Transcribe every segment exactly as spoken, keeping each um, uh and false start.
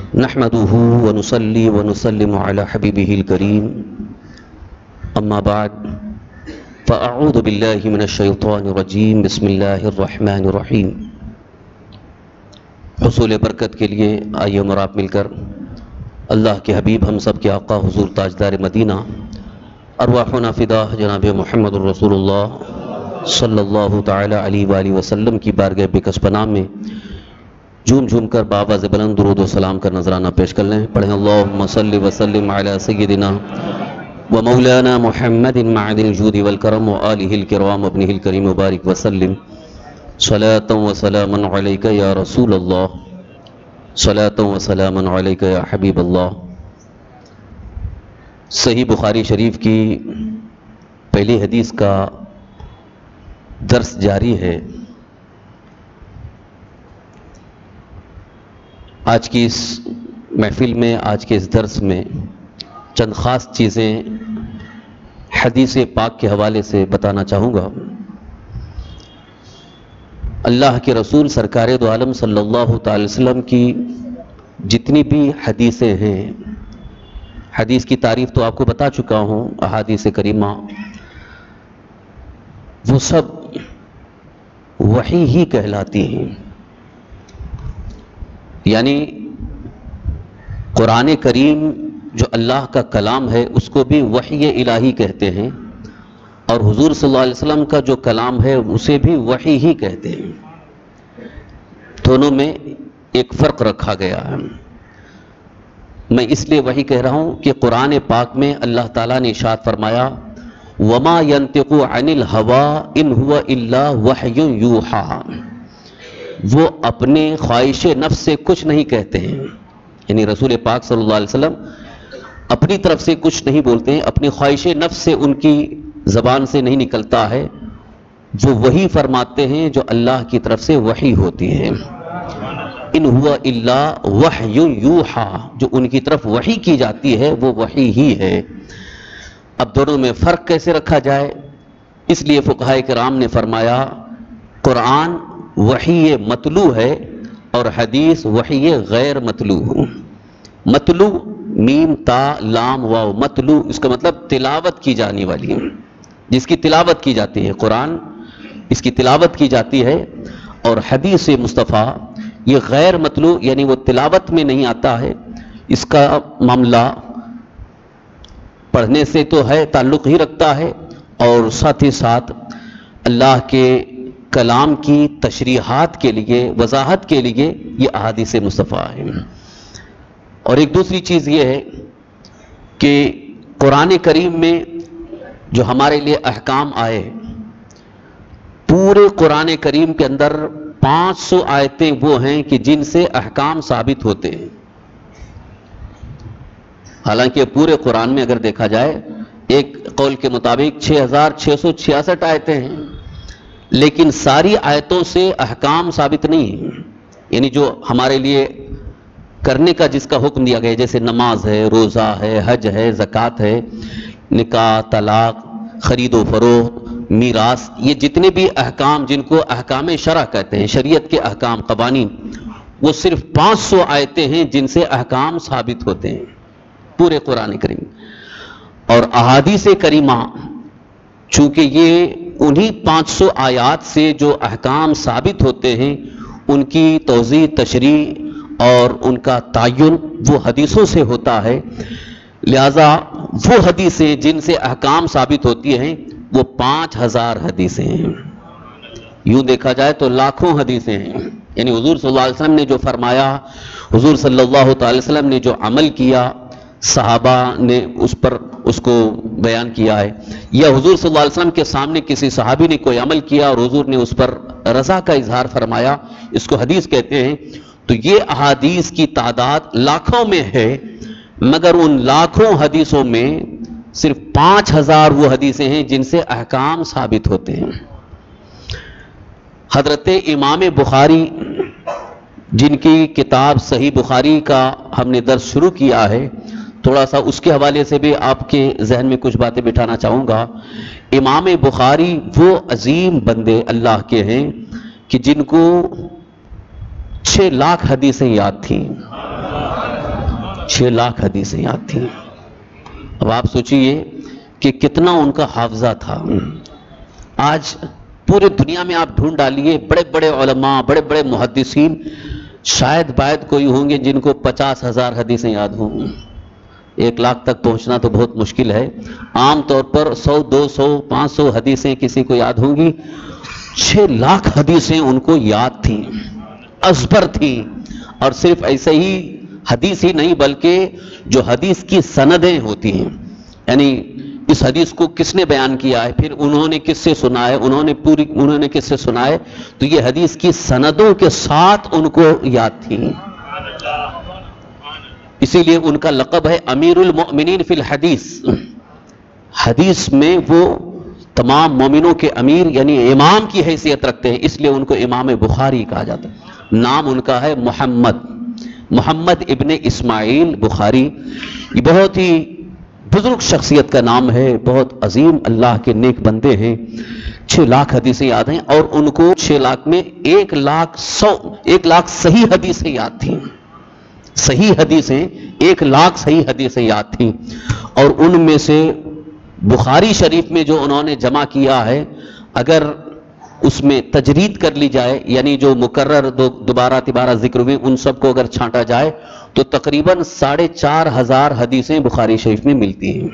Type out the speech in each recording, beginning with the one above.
نحمده ونصلي ونسلم على حبيبه الكريم اما بعد فاعوذ بالله من الشيطان الرجيم بسم الله الرحمن الرحيم۔ حصول برکت کے لیے آئیے اور آپ مل کر اللہ کے حبیب ہم سب کے آقا حضور تاجدار مدینہ ارواحنا فدا جناب محمد الرسول اللہ صلی اللہ تعالی علیہ وآلہ وسلم کی بارگاہ بکس پناہ میں جھوم جھوم کر بآواز بلند درود و سلام کر نذرانہ پیش کر لیں۔ پڑھیں اللہم صلی وسلم علی سیدنا و مولانا محمد معدن الجود والکرم و آلہ الکرام ابنہ الکریم مبارک وسلم صلاۃ و سلاما علیک یا رسول اللہ صلاۃ و سلاما علیک یا حبیب اللہ۔ صحیح بخاری شریف کی پہلی حدیث کا درس جاری ہے۔ آج کی اس محفل میں، آج کے اس درس میں چند خاص چیزیں حدیث پاک کے حوالے سے بتانا چاہوں گا۔ اللہ کے رسول سرکار دو عالم صلی اللہ تعالی وسلم کی جتنی بھی حدیثیں ہیں، حدیث کی تعریف تو آپ کو بتا چکا ہوں، احادیث کریمہ وہ سب وحی ہی کہلاتی ہیں، یعنی قرآن کریم جو اللہ کا کلام ہے اس کو بھی وحی الہی کہتے ہیں، اور حضور صلی اللہ علیہ وسلم کا جو کلام ہے اسے بھی وحی ہی کہتے ہیں۔ دونوں میں ایک فرق رکھا گیا ہے۔ میں اس لیے وحی کہہ رہا ہوں کہ قرآن پاک میں اللہ تعالیٰ نے ارشاد فرمایا وَمَا يَنْتِقُ عَنِ الْهَوَىٰ إِنْ هُوَ إِلَّا وَحْيٌ يُوحَىٰ، وہ اپنے خواہش نفس سے کچھ نہیں کہتے ہیں، یعنی رسول پاک صلی اللہ علیہ وسلم اپنی طرف سے کچھ نہیں بولتے ہیں، اپنی خواہش نفس سے ان کی زبان سے نہیں نکلتا ہے، وہ وہی فرماتے ہیں جو اللہ کی طرف سے وحی ہوتی ہے۔ ان ہوا الا وحی یوحا، جو ان کی طرف وحی کی جاتی ہے وہ وحی ہی ہے۔ اب دونوں میں فرق کیسے رکھا جائے؟ اس لیے فقہائے کرام نے فرمایا قرآن وحی مطلوع ہے اور حدیث وحی غیر مطلوع۔ مطلوع میم تا لام واو، مطلوع اس کا مطلب تلاوت کی جانے والی، جس کی تلاوت کی جاتی ہے، قرآن اس کی تلاوت کی جاتی ہے، اور حدیث مصطفیٰ یہ غیر مطلوع یعنی وہ تلاوت میں نہیں آتا ہے، اس کا معاملہ پڑھنے سے تو ہے، تعلق ہی رکھتا ہے، اور ساتھ ہی ساتھ اللہ کے کلام کی تشریحات کے لیے، وضاحت کے لیے یہ احادیث مصطفیٰ ہے۔ اور ایک دوسری چیز یہ ہے کہ قرآن کریم میں جو ہمارے لیے احکام آئے، پورے قرآن کریم کے اندر پانچ سو آیتیں وہ ہیں کہ جن سے احکام ثابت ہوتے ہیں۔ حالانکہ پورے قرآن میں اگر دیکھا جائے ایک قول کے مطابق چھ ہزار چھ سو چھیاسٹھ آیتیں ہیں، لیکن ساری آیتوں سے احکام ثابت نہیں ہیں، یعنی جو ہمارے لیے کرنے کا جس کا حکم دیا گیا، جیسے نماز ہے، روزہ ہے، حج ہے، زکوٰۃ ہے، نکاح، طلاق، خرید و فروخت، میراث، یہ جتنے بھی احکام جن کو احکام شرع کہتے ہیں، شریعت کے احکام، قوانین، وہ صرف پانچ سو آیتیں ہیں جن سے احکام ثابت ہوتے ہیں پورے قرآن کریم۔ اور احادیث کریمہ چونکہ یہ انہی پانچ سو آیات سے جو احکام ثابت ہوتے ہیں ان کی توضیح، تشریح اور ان کا تعین وہ حدیثوں سے ہوتا ہے، لہذا وہ حدیثیں جن سے احکام ثابت ہوتی ہیں وہ پانچ ہزار حدیثیں ہیں۔ یوں دیکھا جائے تو لاکھوں حدیثیں ہیں، یعنی حضور صلی اللہ علیہ وسلم نے جو فرمایا، حضور صلی اللہ تعالی وسلم نے جو عمل کیا، صحابہ نے اس پر اس کو بیان کیا ہے، یا حضور صلی اللہ علیہ وسلم کے سامنے کسی صحابی نے کوئی عمل کیا اور حضور نے اس پر رضا کا اظہار فرمایا، اس کو حدیث کہتے ہیں۔ تو یہ احادیث کی تعداد لاکھوں میں ہے، مگر ان لاکھوں حدیثوں میں صرف پانچ ہزار وہ حدیثیں ہیں جن سے احکام ثابت ہوتے ہیں۔ حضرت امام بخاری جن کی کتاب صحیح بخاری کا ہم نے درس شروع کیا ہے، تھوڑا سا اس کے حوالے سے بھی آپ کے ذہن میں کچھ باتیں بٹھانا چاہوں گا۔ امام بخاری وہ عظیم بندے اللہ کے ہیں کہ جن کو چھ لاکھ حدیثیں یاد تھیں، چھ لاکھ حدیثیں یاد تھیں۔ اب آپ سوچئے کہ کتنا ان کا حافظہ تھا۔ آج پورے دنیا میں آپ ڈھونڈ ڈالیے، بڑے بڑے علماء، بڑے بڑے محدثین، شاید باید کوئی ہوں گے جن کو پچاس ہزار حدیثیں یاد ہوں۔ ایک لاکھ تک پہنچنا تو بہت مشکل ہے۔ عام طور پر سو دو سو پانچ سو حدیثیں کسی کو یاد ہوں گی، چھ لاکھ حدیثیں ان کو یاد تھیں، ازبر تھیں۔ اور صرف ایسے ہی حدیث ہی نہیں بلکہ جو حدیث کی سندیں ہوتی ہیں، یعنی اس حدیث کو کس نے بیان کیا ہے، پھر انہوں نے کس سے سنا ہے، انہوں نے پوری انہوں نے کس سے سنا ہے، تو یہ حدیث کی سندوں کے ساتھ ان کو یاد تھیں۔ اسی لیے ان کا لقب ہے امیر المؤمنین فی الحدیث۔ حدیث میں وہ تمام مومنوں کے امیر یعنی امام کی حیثیت رکھتے ہیں، اس لیے ان کو امام بخاری کہا جاتا ہے۔ نام ان کا ہے محمد محمد ابن اسماعیل بخاری۔ یہ بہت ہی بزرگ شخصیت کا نام ہے، بہت عظیم اللہ کے نیک بندے ہیں۔ چھ لاکھ حدیثیں یاد ہیں، اور ان کو چھ لاکھ میں ایک لاکھ سو ایک لاکھ صحیح حدیثیں یاد تھیں۔ صحیح حدیثیں ایک لاکھ صحیح حدیثیں یاد تھیں، اور ان میں سے بخاری شریف میں جو انہوں نے جمع کیا ہے، اگر اس میں تجرید کر لی جائے، یعنی جو مکرر دو دوبارہ تیبارہ ذکر ہوئے ان سب کو اگر چھانٹا جائے تو تقریباً ساڑھے چار ہزار حدیثیں بخاری شریف میں ملتی ہیں۔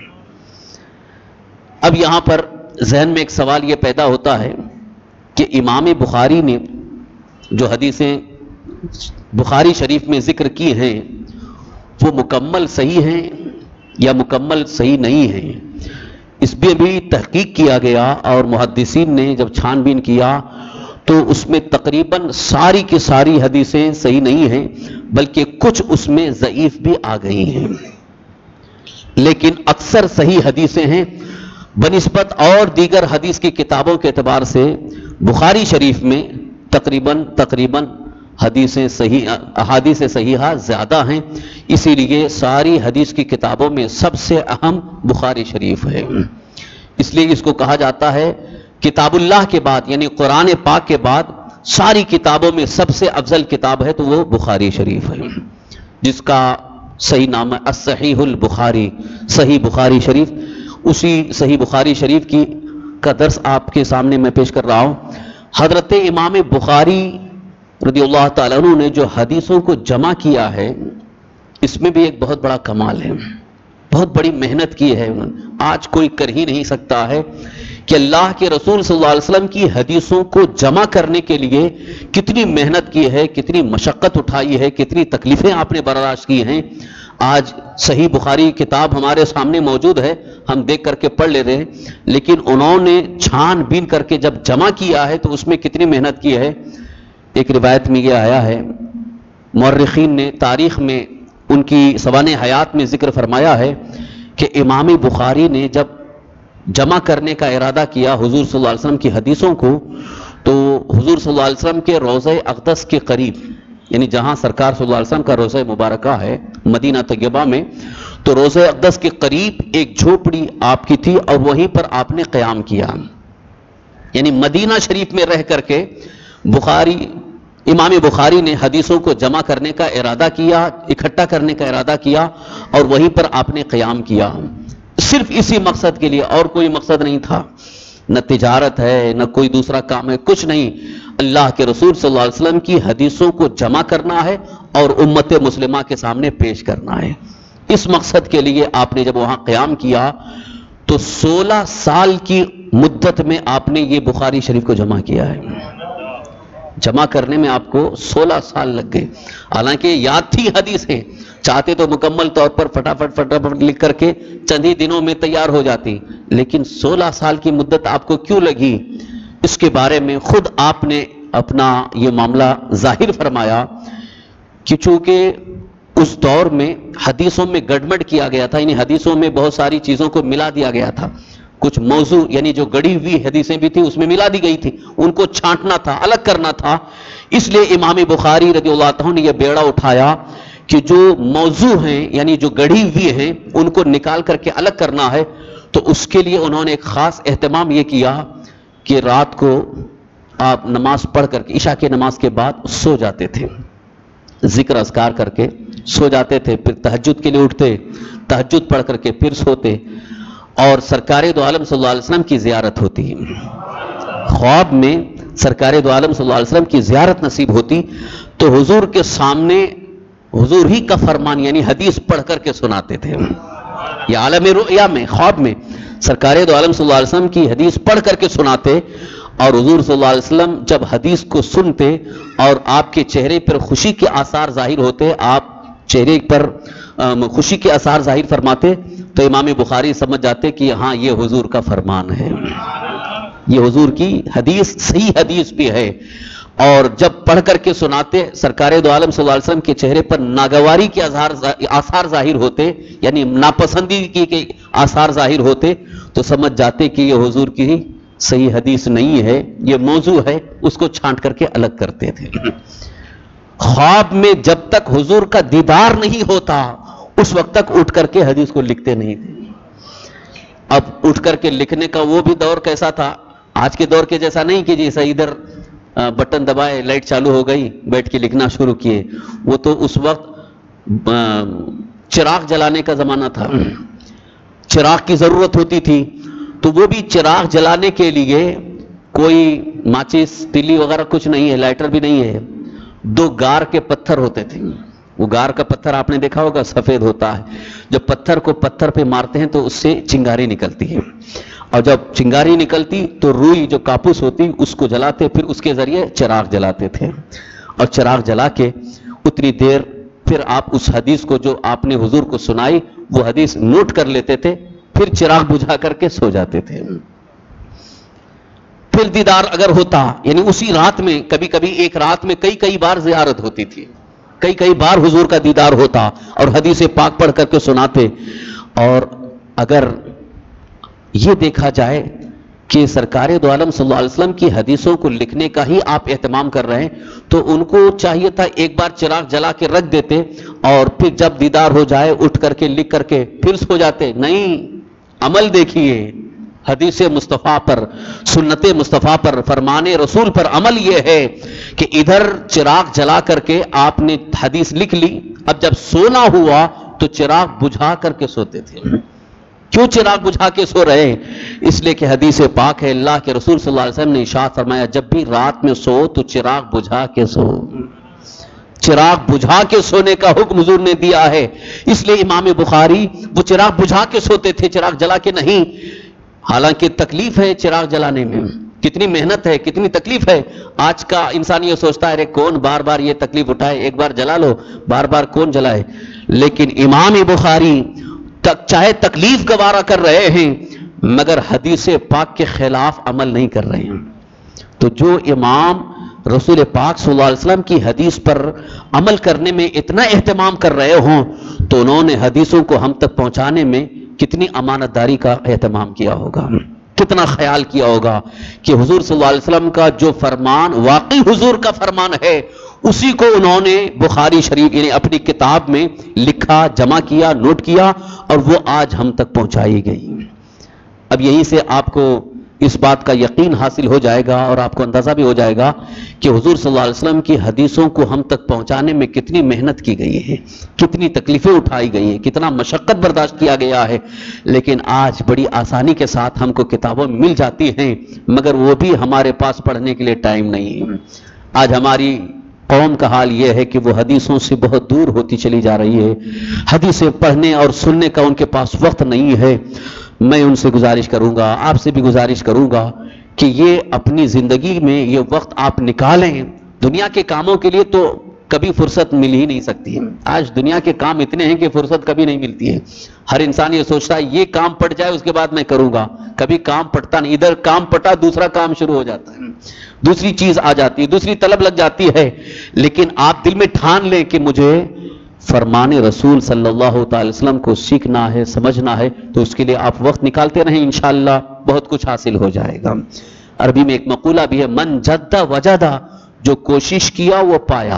اب یہاں پر ذہن میں ایک سوال یہ پیدا ہوتا ہے کہ امام بخاری نے جو حدیثیں بخاری شریف میں ذکر کی ہیں وہ مکمل صحیح ہیں یا مکمل صحیح نہیں ہیں؟ اس پہ بھی تحقیق کیا گیا، اور محدثین نے جب چھان بین کیا تو اس میں تقریباً ساری کی ساری حدیثیں صحیح نہیں ہیں، بلکہ کچھ اس میں ضعیف بھی آ گئی ہیں، لیکن اکثر صحیح حدیثیں ہیں۔ بنسبت اور دیگر حدیث کی کتابوں کے اعتبار سے بخاری شریف میں تقریباً تقریباً حدیثیں صحیح احادیث صحیحہ زیادہ ہیں، اسی لیے ساری حدیث کی کتابوں میں سب سے اہم بخاری شریف ہے۔ اس لیے اس کو کہا جاتا ہے کتاب اللہ کے بعد، یعنی قرآن پاک کے بعد ساری کتابوں میں سب سے افضل کتاب ہے تو وہ بخاری شریف ہے، جس کا صحیح نام ہے الصحیح البخاری، صحیح بخاری شریف۔ اسی صحیح بخاری شریف کی کا درس آپ کے سامنے میں پیش کر رہا ہوں۔ حضرت امام بخاری رضی اللہ تعالیٰ عنہ نے جو حدیثوں کو جمع کیا ہے، اس میں بھی ایک بہت بڑا کمال ہے، بہت بڑی محنت کی ہے انہوں نے۔ آج کوئی کر ہی نہیں سکتا ہے کہ اللہ کے رسول صلی اللہ علیہ وسلم کی حدیثوں کو جمع کرنے کے لیے کتنی محنت کی ہے، کتنی مشقت اٹھائی ہے، کتنی تکلیفیں آپ نے برداشت کی ہیں۔ آج صحیح بخاری کتاب ہمارے سامنے موجود ہے، ہم دیکھ کر کے پڑھ لیتے ہیں، لیکن انہوں نے چھان بین کر کے جب جمع کیا ہے تو اس میں کتنی محنت کی ہے۔ ایک روایت میں یہ آیا ہے، مورخین نے تاریخ میں ان کی سوانح حیات میں ذکر فرمایا ہے کہ امام بخاری نے جب جمع کرنے کا ارادہ کیا حضور صلی اللہ علیہ وسلم کی حدیثوں کو، تو حضور صلی اللہ علیہ وسلم کے روضہ اقدس کے قریب، یعنی جہاں سرکار صلی اللہ علیہ وسلم کا روضہ مبارکہ ہے مدینہ طیبہ میں، تو روضہ اقدس کے قریب ایک جھوپڑی آپ کی تھی، اور وہیں پر آپ نے قیام کیا، یعنی مدینہ شریف میں رہ کر کے بخاری امام بخاری نے حدیثوں کو جمع کرنے کا ارادہ کیا، اکٹھا کرنے کا ارادہ کیا، اور وہیں پر آپ نے قیام کیا، صرف اسی مقصد کے لیے، اور کوئی مقصد نہیں تھا، نہ تجارت ہے نہ کوئی دوسرا کام ہے، کچھ نہیں، اللہ کے رسول صلی اللہ علیہ وسلم کی حدیثوں کو جمع کرنا ہے اور امت مسلمہ کے سامنے پیش کرنا ہے۔ اس مقصد کے لیے آپ نے جب وہاں قیام کیا تو سولہ سال کی مدت میں آپ نے یہ بخاری شریف کو جمع کیا ہے۔ جمع کرنے میں آپ کو سولہ سال لگ گئے، حالانکہ یاد تھی حدیثیں، چاہتے تو مکمل طور پر فٹافٹ فٹافٹ لکھ کر کے چند ہی دنوں میں تیار ہو جاتی، لیکن سولہ سال کی مدت آپ کو کیوں لگی؟ اس کے بارے میں خود آپ نے اپنا یہ معاملہ ظاہر فرمایا کہ چونکہ اس دور میں حدیثوں میں گڑبڑ کیا گیا تھا، یعنی حدیثوں میں بہت ساری چیزوں کو ملا دیا گیا تھا، کچھ موضوع یعنی جو گڑی ہوئی حدیثیں بھی تھیں اس میں ملا دی گئی تھی، ان کو چھانٹنا تھا، الگ کرنا تھا۔ اس لیے امام بخاری رضی اللہ عنہ نے یہ بیڑا اٹھایا کہ جو موضوع ہیں یعنی جو گڑھی ہوئی ہیں ان کو نکال کر کے الگ کرنا ہے، تو اس کے لیے انہوں نے ایک خاص اہتمام یہ کیا کہ رات کو آپ نماز پڑھ کر کے عشاء کی نماز کے بعد سو جاتے تھے، ذکر اذکار کر کے سو جاتے تھے، پھر تہجد کے لیے اٹھتے، تہجد پڑھ کر کے پھر سوتے، اور سرکار دو عالم صلی اللہ علیہ وسلم کی زیارت ہوتی، خواب میں سرکار دو عالم صلی اللہ علیہ وسلم کی زیارت نصیب ہوتی تو حضور کے سامنے حضور ہی کا فرمان یعنی حدیث پڑھ کر کے سناتے تھے. یہ عالم رؤیا میں، خواب میں سرکار دو عالم صلی اللہ علیہ وسلم کی حدیث پڑھ کر کے سناتے، اور حضور صلی اللہ علیہ وسلم جب حدیث کو سنتے اور آپ کے چہرے پر خوشی کے آثار ظاہر ہوتے، آپ چہرے پر خوشی کے آثار ظاہر فرماتے، تو امام بخاری سمجھ جاتے کہ ہاں یہ حضور کا فرمان ہے، یہ حضور کی حدیث صحیح حدیث بھی ہے. اور جب پڑھ کر کے سناتے سرکار دو عالم صلی اللہ علیہ وسلم کے چہرے پر ناگواری کے آثار ظاہر ہوتے، یعنی ناپسندیدگی کے آثار ظاہر ہوتے، تو سمجھ جاتے کہ یہ حضور کی صحیح حدیث نہیں ہے، یہ موضوع ہے، اس کو چھانٹ کر کے الگ کرتے تھے. خواب میں جب تک حضور کا دیدار نہیں ہوتا اس وقت تک اٹھ کر کے حدیث کو لکھتے نہیں تھے. اب اٹھ کر کے لکھنے کا وہ بھی دور کیسا تھا، آج کے دور کے جیسا نہیں کہ جیسا ادھر بٹن دبائے لائٹ چالو ہو گئی بیٹھ کے لکھنا شروع کیے. وہ تو اس وقت چراغ جلانے کا زمانہ تھا، چراغ کی ضرورت ہوتی تھی، تو وہ بھی چراغ جلانے کے لیے کوئی ماچس تیلی وغیرہ کچھ نہیں ہے، لائٹر بھی نہیں ہے، دو گار کے پتھر ہوتے تھے. وہ گار کا پتھر آپ نے دیکھا ہوگا سفید ہوتا ہے، جب پتھر کو پتھر پہ مارتے ہیں تو اس سے چنگاری نکلتی ہے، اور جب چنگاری نکلتی تو روئی جو کاپوس ہوتی اس کو جلاتے، پھر اس کے ذریعے چراغ جلاتے تھے. اور چراغ جلا کے اتنی دیر پھر آپ اس حدیث کو جو آپ نے حضور کو سنائی وہ حدیث نوٹ کر لیتے تھے، پھر چراغ بجھا کر کے سو جاتے تھے. پھر دیدار اگر ہوتا یعنی اسی رات میں، کبھی کبھی ایک رات میں کئی کئی بار زیارت ہوتی تھی، کئی کئی بار حضور کا دیدار ہوتا اور حدیث پاک پڑھ کر کے سناتے. اور اگر یہ دیکھا جائے کہ سرکار دو عالم صلی اللہ علیہ وسلم کی حدیثوں کو لکھنے کا ہی آپ اہتمام کر رہے ہیں تو ان کو چاہیے تھا ایک بار چراغ جلا کے رکھ دیتے اور پھر جب دیدار ہو جائے اٹھ کر کے لکھ کر کے پھر سو جاتے. نہیں، عمل دیکھیے حدیث مصطفیٰ پر، سنت مصطفیٰ پر، فرمان رسول پر عمل یہ ہے کہ ادھر چراغ جلا کر کے آپ نے حدیث لکھ لی، اب جب سونا ہوا تو چراغ بجھا کر کے سوتے تھے. کیوں چراغ بجھا کے سو رہے ہیں؟ اس لیے کہ حدیث پاک ہے، اللہ کے رسول صلی اللہ علیہ وسلم نے ارشاد فرمایا جب بھی رات میں سو تو چراغ بجھا کے سو. چراغ بجھا کے سونے کا حکم حضور نے دیا ہے. اس لیے امام بخاری وہ چراغ بجھا کے سوتے تھے، چراغ جلا کے نہیں. حالانکہ تکلیف ہے چراغ جلانے میں، کتنی محنت ہے، کتنی تکلیف ہے. آج کا انسان یہ سوچتا ہے ارے کون بار بار یہ تکلیف اٹھائے، ایک بار جلا لو، بار بار کون جلائے. لیکن امام بخاری چاہے تکلیف گوارا کر رہے ہیں مگر حدیث پاک کے خلاف عمل نہیں کر رہے ہیں. تو جو امام رسول پاک صلی اللہ علیہ وسلم کی حدیث پر عمل کرنے میں اتنا اہتمام کر رہے ہوں تو انہوں نے حدیثوں کو ہم تک پہنچانے میں کتنی امانت داری کا اہتمام کیا ہوگا، کتنا خیال کیا ہوگا کہ حضور صلی اللہ علیہ وسلم کا جو فرمان واقعی حضور کا فرمان ہے اسی کو انہوں نے بخاری شریف یعنی اپنی کتاب میں لکھا، جمع کیا، نوٹ کیا اور وہ آج ہم تک پہنچائی گئی. اب یہیں سے آپ کو اس بات کا یقین حاصل ہو جائے گا اور آپ کو اندازہ بھی ہو جائے گا کہ حضور صلی اللہ علیہ وسلم کی حدیثوں کو ہم تک پہنچانے میں کتنی محنت کی گئی ہے، کتنی تکلیفیں اٹھائی گئی ہیں، کتنا مشقت برداشت کیا گیا ہے. لیکن آج بڑی آسانی کے ساتھ ہم کو کتابیں مل جاتی ہیں مگر وہ بھی ہمارے پاس پڑھنے کے لیے ٹائم نہیں ہے. آج ہماری قوم کا حال یہ ہے کہ وہ حدیثوں سے بہت دور ہوتی چلی جا رہی ہے، حدیثیں پڑھنے اور سننے کا ان کے پاس وقت نہیں ہے. میں ان سے گزارش کروں گا، آپ سے بھی گزارش کروں گا کہ یہ اپنی زندگی میں یہ وقت آپ نکالیں. دنیا کے کاموں کے لیے تو کبھی فرصت مل ہی نہیں سکتی ہے. آج دنیا کے کام اتنے ہیں کہ فرصت کبھی نہیں ملتی ہے. ہر انسان یہ سوچتا ہے یہ کام پٹ جائے اس کے بعد میں کروں گا، کبھی کام پٹتا نہیں. ادھر کام پٹا دوسرا کام شروع ہو جاتا ہے، دوسری چیز آ جاتی ہے، دوسری طلب لگ جاتی ہے. لیکن آپ دل میں ٹھان لیں کہ مجھے فرمان رسول صلی اللہ تعالی وسلم کو سیکھنا ہے، سمجھنا ہے، تو اس کے لیے آپ وقت نکالتے رہیں، انشاءاللہ بہت کچھ حاصل ہو جائے گا. عربی میں ایک مقولہ بھی ہے، من جد وجد، جو کوشش کیا وہ پایا.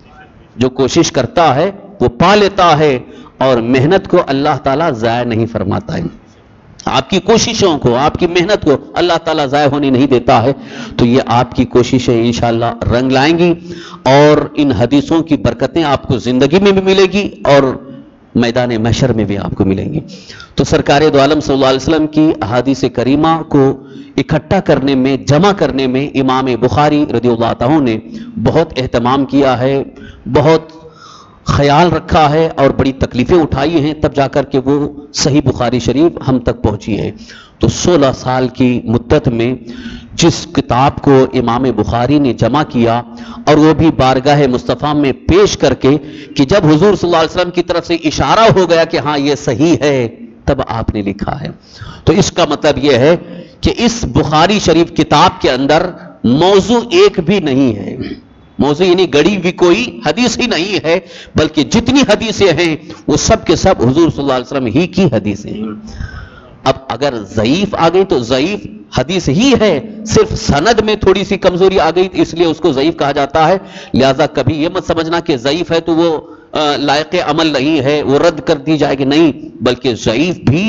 جو کوشش کرتا ہے وہ پا لیتا ہے اور محنت کو اللہ تعالیٰ ضائع نہیں فرماتا ہے. آپ کی کوششوں کو، آپ کی محنت کو اللہ تعالیٰ ضائع ہونے نہیں دیتا ہے. تو یہ آپ کی کوششیں انشاءاللہ رنگ لائیں گی اور ان حدیثوں کی برکتیں آپ کو زندگی میں بھی ملے گی اور میدان محشر میں بھی آپ کو ملیں گی. تو سرکار دو عالم صلی اللہ علیہ وسلم کی احادیث کریمہ کو اکٹھا کرنے میں، جمع کرنے میں امام بخاری رضی اللہ تعالیٰ نے بہت اہتمام کیا ہے، بہت خیال رکھا ہے اور بڑی تکلیفیں اٹھائی ہیں، تب جا کر کے وہ صحیح بخاری شریف ہم تک پہنچی ہے. تو سولہ سال کی مدت میں جس کتاب کو امام بخاری نے جمع کیا اور وہ بھی بارگاہ مصطفیٰ میں پیش کر کے کہ جب حضور صلی اللہ علیہ وسلم کی طرف سے اشارہ ہو گیا کہ ہاں یہ صحیح ہے، تب آپ نے لکھا ہے. تو اس کا مطلب یہ ہے کہ اس بخاری شریف کتاب کے اندر موضوع ایک بھی نہیں ہے. موضوع یعنی گڑی بھی کوئی حدیث ہی نہیں ہے، بلکہ جتنی حدیثیں ہیں وہ سب کے سب حضور صلی اللہ علیہ وسلم ہی کی حدیثیں ہیں. اب اگر ضعیف آ گئی تو ضعیف حدیث ہی ہے، صرف سند میں تھوڑی سی کمزوری آ گئی اس لیے اس کو ضعیف کہا جاتا ہے. لہذا کبھی یہ مت سمجھنا کہ ضعیف ہے تو وہ لائق عمل نہیں ہے، وہ رد کر دی جائے گی، نہیں، بلکہ ضعیف بھی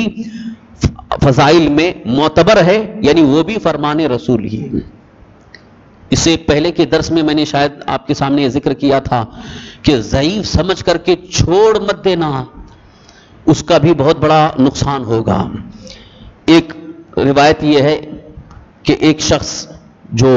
فضائل میں معتبر ہے، یعنی وہ بھی فرمان رسول ہی ہے. اس سے پہلے کے درس میں میں نے شاید آپ کے سامنے یہ ذکر کیا تھا کہ ضعیف سمجھ کر کے چھوڑ مت دینا، اس کا بھی بہت بڑا نقصان ہوگا. ایک روایت یہ ہے کہ ایک شخص جو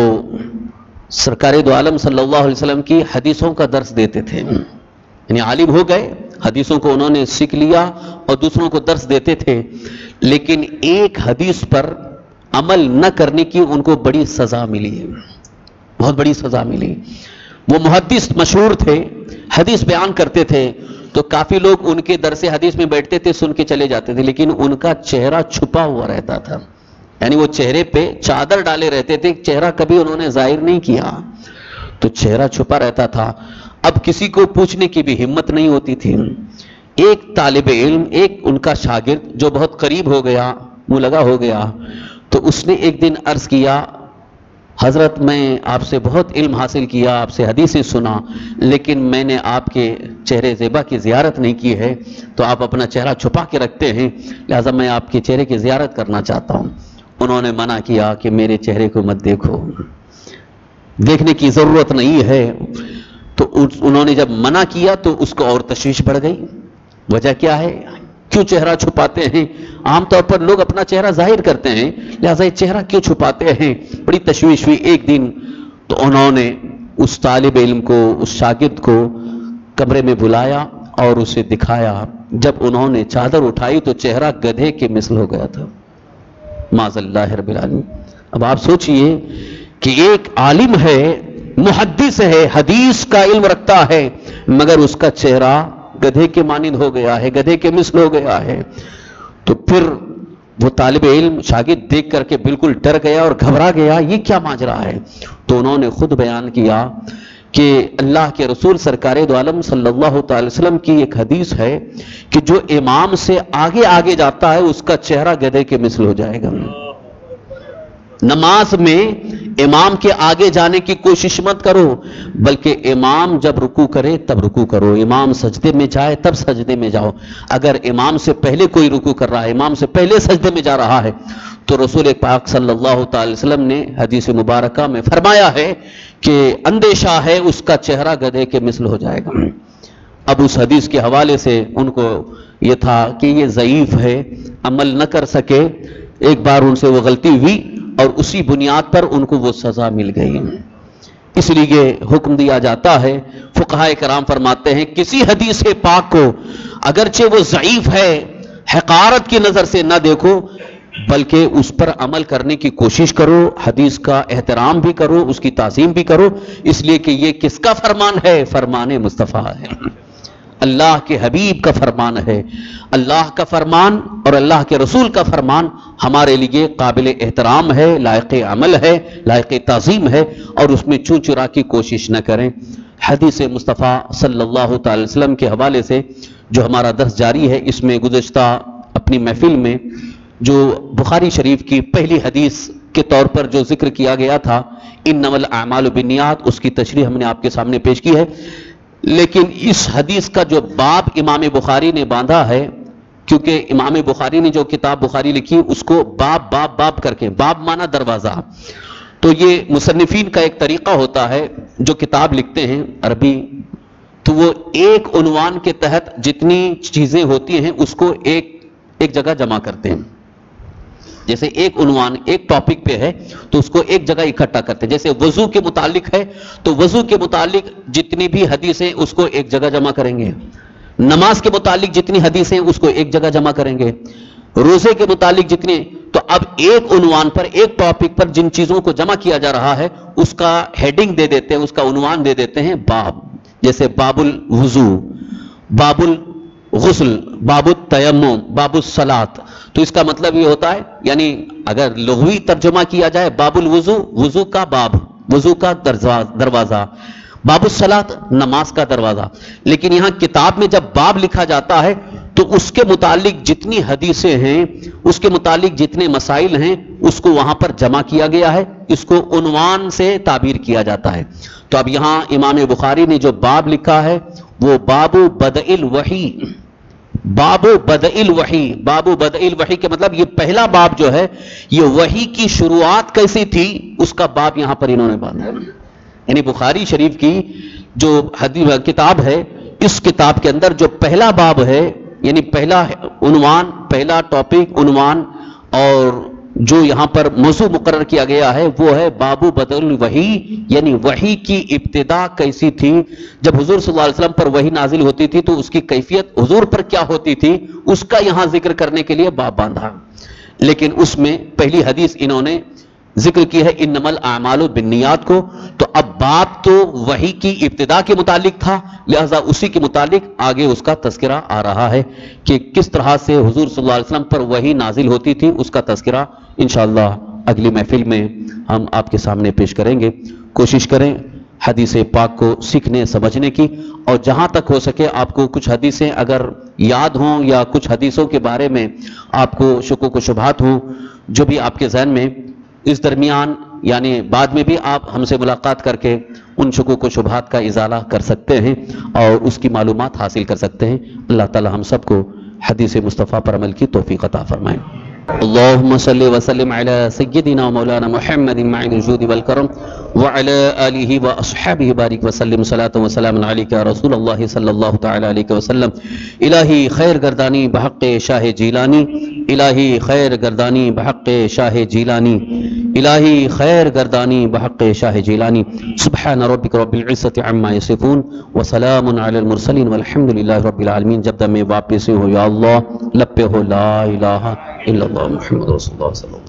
سرکار دو عالم صلی اللہ علیہ وسلم کی حدیثوں کا درس دیتے تھے، یعنی عالم ہو گئے، حدیثوں کو انہوں نے سیکھ لیا اور دوسروں کو درس دیتے تھے، لیکن ایک حدیث پر عمل نہ کرنے کی ان کو بڑی سزا ملی ہے، بہت بڑی سزا ملی. وہ محدث مشہور تھے، حدیث بیان کرتے تھے، تو کافی لوگ ان کے درس حدیث میں بیٹھتے تھے، سن کے چلے جاتے تھے، لیکن ان کا چہرہ چھپا ہوا رہتا تھا، یعنی وہ چہرے پہ چادر ڈالے رہتے تھے، چہرہ کبھی انہوں نے ظاہر نہیں کیا، تو چہرہ چھپا رہتا تھا. اب کسی کو پوچھنے کی بھی ہمت نہیں ہوتی تھی. ایک طالب علم، ایک ان کا شاگرد جو بہت قریب ہو گیا، منہ لگا ہو گیا، تو اس نے ایک دن عرض کیا، حضرت میں آپ سے بہت علم حاصل کیا، آپ سے حدیثیں سنا، لیکن میں نے آپ کے چہرے زیبا کی زیارت نہیں کی ہے، تو آپ اپنا چہرہ چھپا کے رکھتے ہیں، لہذا میں آپ کے چہرے کی زیارت کرنا چاہتا ہوں. انہوں نے منع کیا کہ میرے چہرے کو مت دیکھو، دیکھنے کی ضرورت نہیں ہے. تو انہوں نے جب منع کیا تو اس کو اور تشویش بڑھ گئی. وجہ کیا ہے؟ کیوں چہرہ چھپاتے ہیں؟ عام طور پر لوگ اپنا چہرہ ظاہر کرتے ہیں، لہذا یہ چہرہ کیوں چھپاتے ہیں؟ بڑی تشویش ہوئی. ایک دن تو انہوں نے اس طالب علم کو، اس شاگرد کو کمرے میں بلایا اور اسے دکھایا. جب انہوں نے چادر اٹھائی تو چہرہ گدھے کے مثل ہو گیا تھا. معاذ اللہ رب العالمین. اب آپ سوچئے کہ ایک عالم ہے، محدث ہے، حدیث کا علم رکھتا ہے، مگر اس کا چہرہ گدھے کے مانند ہو گیا ہے، گدھے کے مثل ہو گیا ہے. تو پھر وہ طالب علم شاگرد دیکھ کر کے بالکل ڈر گیا اور گھبرا گیا، یہ کیا ماجرا ہے؟ تو انہوں نے خود بیان کیا کہ اللہ کے رسول سرکار دو عالم صلی اللہ تعالی وسلم کی ایک حدیث ہے کہ جو امام سے آگے آگے جاتا ہے اس کا چہرہ گدھے کے مثل ہو جائے گا. نماز میں امام کے آگے جانے کی کوشش مت کرو، بلکہ امام جب رکوع کرے تب رکوع کرو، امام سجدے میں جائے تب سجدے میں جاؤ. اگر امام سے پہلے کوئی رکوع کر رہا ہے، امام سے پہلے سجدے میں جا رہا ہے، تو رسول پاک صلی اللہ تعالی وسلم نے حدیث مبارکہ میں فرمایا ہے کہ اندیشہ ہے اس کا چہرہ گدھے کے مثل ہو جائے گا. اب اس حدیث کے حوالے سے ان کو یہ تھا کہ یہ ضعیف ہے، عمل نہ کر سکے. ایک بار ان سے وہ غلطی ہوئی اور اسی بنیاد پر ان کو وہ سزا مل گئی. اس لیے حکم دیا جاتا ہے، فقہائے کرام فرماتے ہیں کسی حدیث پاک کو اگرچہ وہ ضعیف ہے، حقارت کی نظر سے نہ دیکھو، بلکہ اس پر عمل کرنے کی کوشش کرو، حدیث کا احترام بھی کرو، اس کی تعظیم بھی کرو، اس لیے کہ یہ کس کا فرمان ہے؟ فرمان مصطفیٰ ہے، اللہ کے حبیب کا فرمان ہے. اللہ کا فرمان اور اللہ کے رسول کا فرمان ہمارے لیے قابل احترام ہے، لائق عمل ہے، لائق تعظیم ہے، اور اس میں چون چرا کی کوشش نہ کریں. حدیث مصطفیٰ صلی اللہ تعالی وسلم کے حوالے سے جو ہمارا درس جاری ہے، اس میں گزشتہ اپنی محفل میں جو بخاری شریف کی پہلی حدیث کے طور پر جو ذکر کیا گیا تھا، انما الاعمال بالنیات، اس کی تشریح ہم نے آپ کے سامنے پیش کی ہے. لیکن اس حدیث کا جو باب امام بخاری نے باندھا ہے، کیونکہ امام بخاری نے جو کتاب بخاری لکھی اس کو باب باب باب کر کے، باب مانا دروازہ، تو یہ مصنفین کا ایک طریقہ ہوتا ہے جو کتاب لکھتے ہیں عربی، تو وہ ایک عنوان کے تحت جتنی چیزیں ہوتی ہیں اس کو ایک ایک جگہ جمع کرتے ہیں. جیسے ایک عنوان ایک ٹاپک پہ ہے تو اس کو ایک جگہ اکٹھا کرتے ہیں. جیسے وضو کے متعلق ہے تو وضو کے متعلق جتنی بھی حدیثیں اس کو ایک جگہ جمع کریں گے، نماز کے متعلق جتنی حدیثیں اس کو ایک جگہ جمع کریں گے، روزے کے متعلق جتنے. تو اب ایک عنوان پر ایک ٹاپک پر جن چیزوں کو جمع کیا جا رہا ہے اس کا ہیڈنگ دے دیتے ہیں، اس کا عنوان دے دیتے ہیں باب. جیسے باب الوضو، باب الغسل، باب التیمم، باب الصلاۃ. تو اس کا مطلب یہ ہوتا ہے، یعنی اگر لغوی ترجمہ کیا جائے باب الوضو، وضو کا باب، وضو کا دروازہ، باب الصلاۃ نماز کا دروازہ. لیکن یہاں کتاب میں جب باب لکھا جاتا ہے تو اس کے متعلق جتنی حدیثیں ہیں، اس کے متعلق جتنے مسائل ہیں اس کو وہاں پر جمع کیا گیا ہے، اس کو عنوان سے تعبیر کیا جاتا ہے. تو اب یہاں امام بخاری نے جو باب لکھا ہے وہ باب بدء الوحی، باب بدء الوحی. باب بدء الوحی کے مطلب یہ پہلا باب جو ہے یہ وحی کی شروعات کیسی تھی اس کا باب یہاں پر انہوں نے باندھا. یعنی بخاری شریف کی جو حدیث کتاب ہے، اس کتاب کے اندر جو پہلا باب ہے، یعنی پہلا عنوان، پہلا ٹاپک عنوان، اور جو یہاں پر موضوع مقرر کیا گیا ہے وہ ہے باب بدء الوحی، یعنی وحی کی ابتدا کیسی تھی. جب حضور صلی اللہ علیہ وسلم پر وحی نازل ہوتی تھی تو اس کی کیفیت حضور پر کیا ہوتی تھی اس کا یہاں ذکر کرنے کے لیے باب باندھا. لیکن اس میں پہلی حدیث انہوں نے ذکر کی ہے انما الاعمال بالنیات کو. تو اب باب تو وحی کی ابتدا کے متعلق تھا، لہذا اسی کے متعلق آگے اس کا تذکرہ آ رہا ہے کہ کس طرح سے حضور صلی اللہ علیہ وسلم پر وحی نازل ہوتی تھی. اس کا تذکرہ انشاءاللہ اگلی محفل میں ہم آپ کے سامنے پیش کریں گے. کوشش کریں حدیث پاک کو سیکھنے سمجھنے کی، اور جہاں تک ہو سکے آپ کو کچھ حدیثیں اگر یاد ہوں یا کچھ حدیثوں کے بارے میں آپ کو شکوک و شبہات ہوں جو بھی آپ کے ذہن میں، اس درمیان یعنی بعد میں بھی آپ ہم سے ملاقات کر کے ان شکوک و شبہات کا ازالہ کر سکتے ہیں اور اس کی معلومات حاصل کر سکتے ہیں. اللہ تعالی ہم سب کو حدیث مصطفیٰ پر عمل کی توفیق عطا فرمائیں. اللهم صل وسلم على سيدنا ومولانا محمد معين الجود والكرم وعلى آله وأصحابه بارك وسلم صلاة وسلام عليك يا رسول الله صلى الله تعالى عليك وسلم. الہی خیر گردانی بحق شاہ جیلانی، الہی خیر گردانی بحق شاہ جیلانی، الہی خیر گردانی بحق شاہ جیلانی. سبحان ربک رب العزت عما یصفون وسلام علی المرسلین والحمد للہ رب العالمین. جب دم واپس ہو یا اللہ لب پہ ہو لا الہ الا اللہ محمد رسول اللہ صلی اللہ علیہ وسلم.